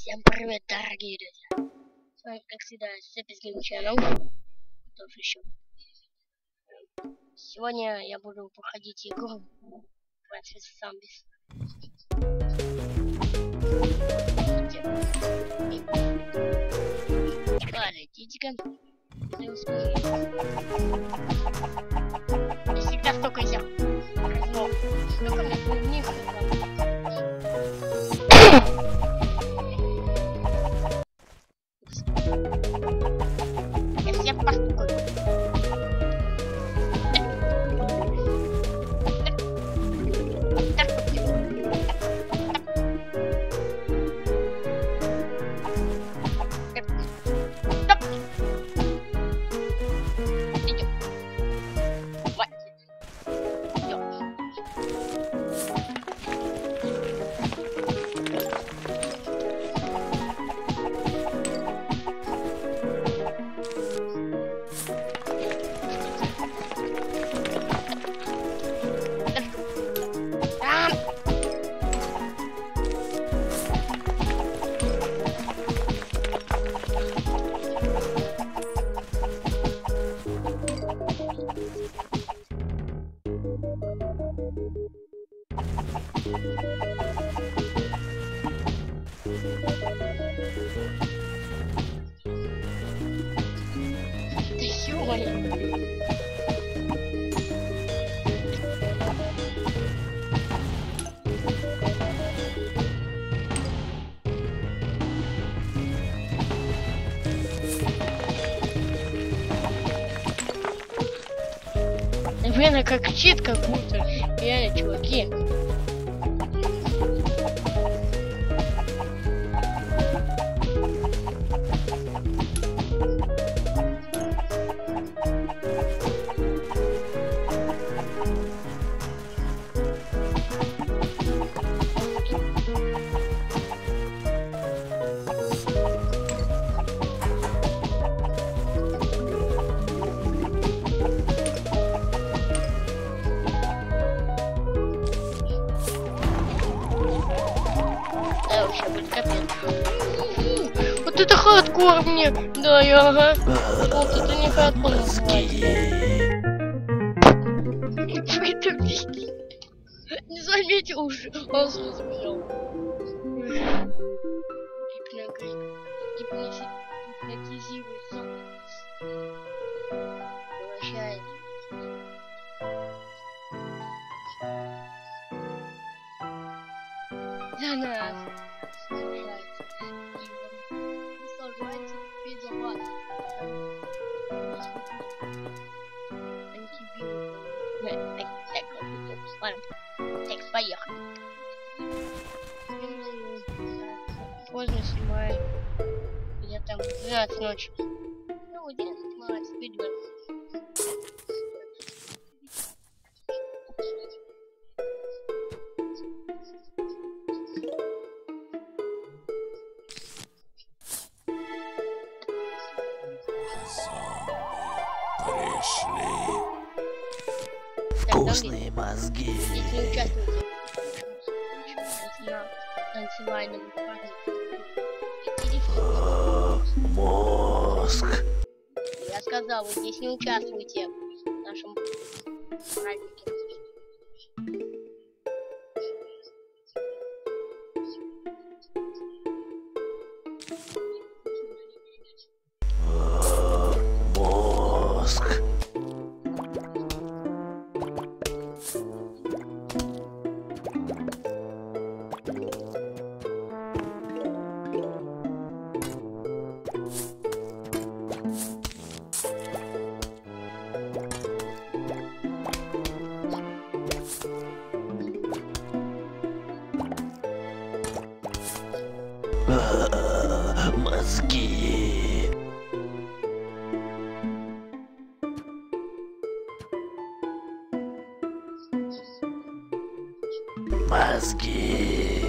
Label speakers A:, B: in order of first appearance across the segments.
A: Всем привет, дорогие друзья! С вами, как всегда, Channel. Тоже еще. Сегодня я буду проходить игру Zombies. Летите-ка. Не успею. Я всегда столько я. Но столько мне не я всех постукаю. Блин, как чит как будто. Реально, чуваки. Вот это хардкор мне. Да, я ага. Вот это не хардкор. Не заметил уже. Он сбежал. Гипнотизируется. Превращает. За нас. Сажайте безопасно. Текст, поехали. Поздно снимаю. Где там 12 ночи. Ну, 11 ночи, видимо.
B: Вкусные мозги.
A: Если участвуете на танцевальном
B: Мозг.
A: я сказал, вы здесь не участвуете в нашем празднике.
B: Мозг. Мозги. Мозги.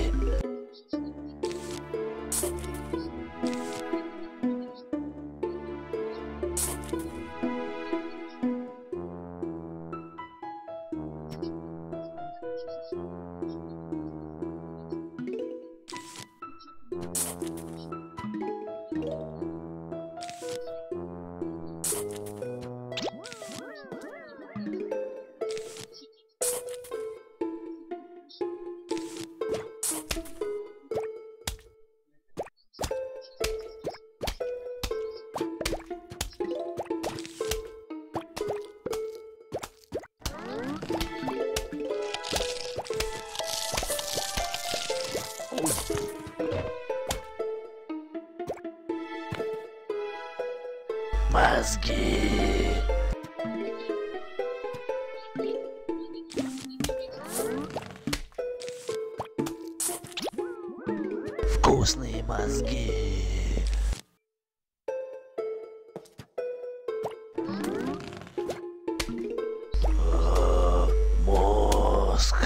B: мозги. Вкусные мозги. Мозг.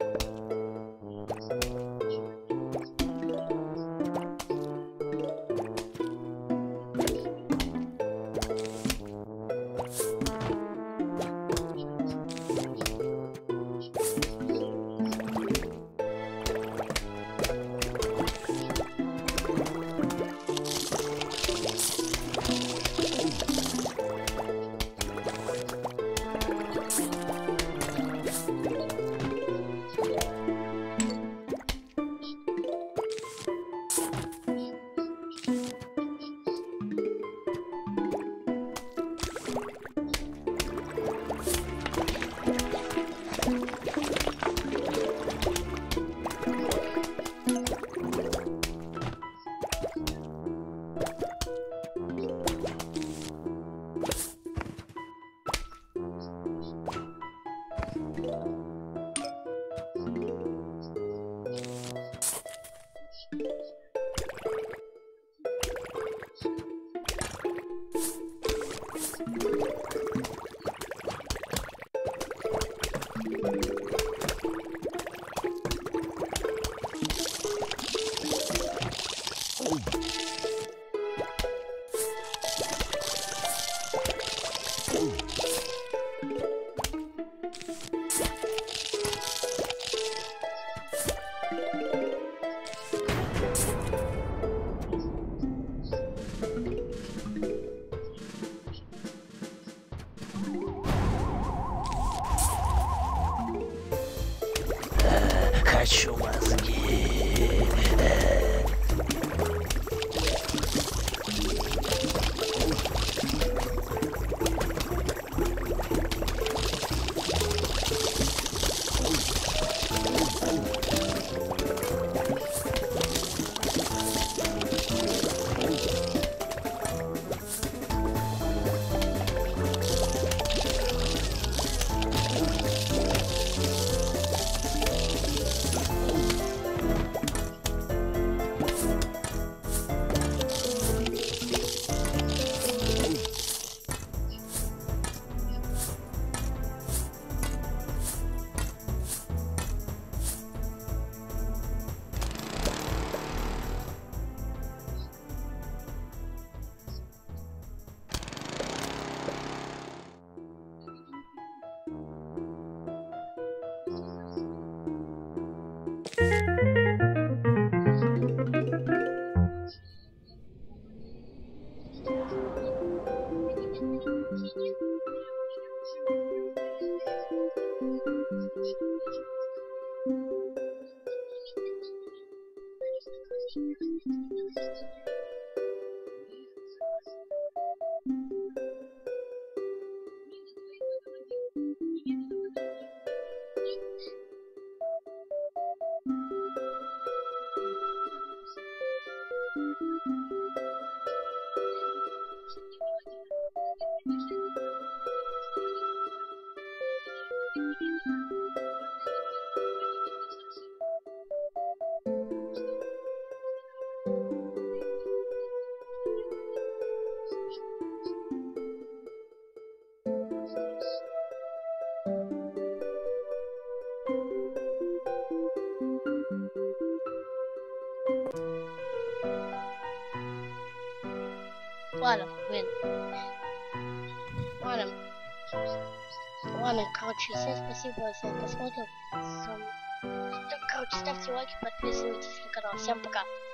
B: Хочу мозги.
A: Ладно, блин. Ладно, короче, всем спасибо за просмотр. Короче, ставьте лайки, подписывайтесь на канал. Всем пока.